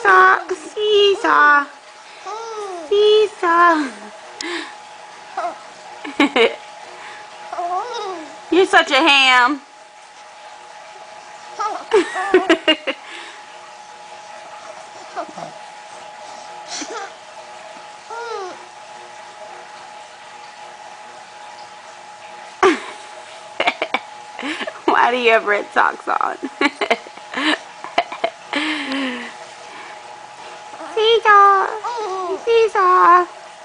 Seesaw, seesaw, seesaw. You're such a ham. Why do you have red socks on? Seesaw, seesaw.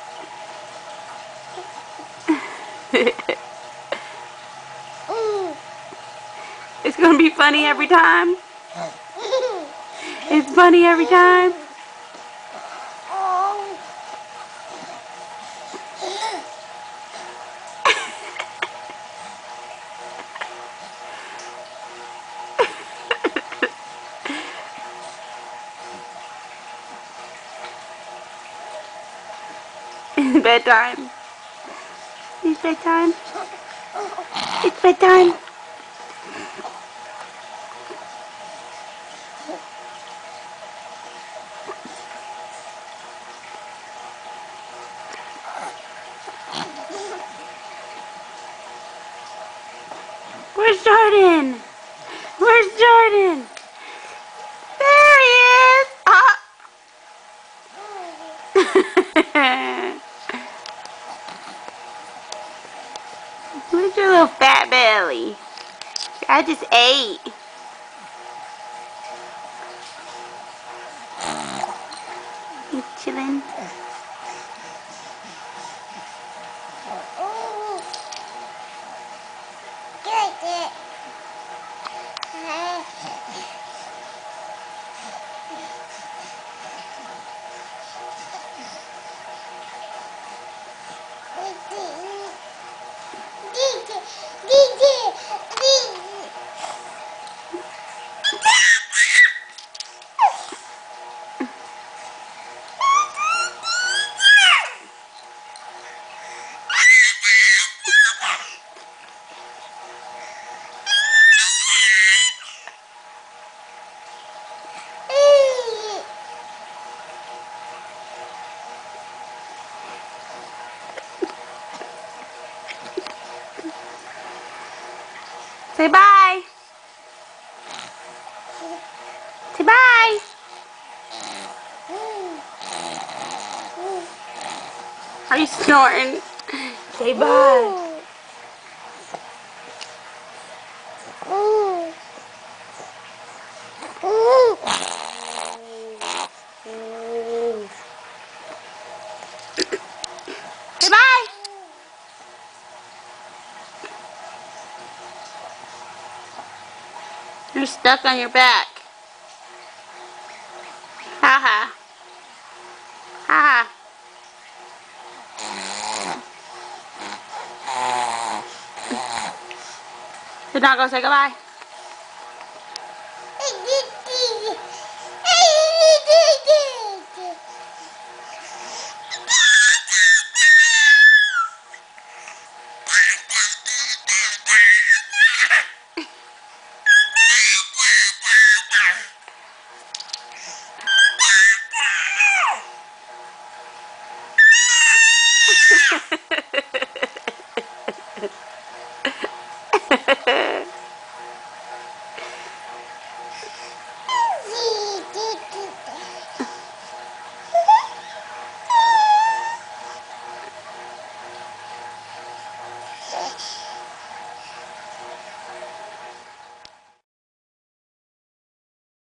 It's gonna be funny every time. It's funny every time. It's bedtime. It's bedtime. It's bedtime. Where's Jordan? Where's Jordan? There he is! Ah! Where's your little fat belly? I just ate. He's chilling. Say bye. Say bye. Are you snorting? Say bye. Say bye. You're stuck on your back. Ha ha. Ha ha. So now go say goodbye.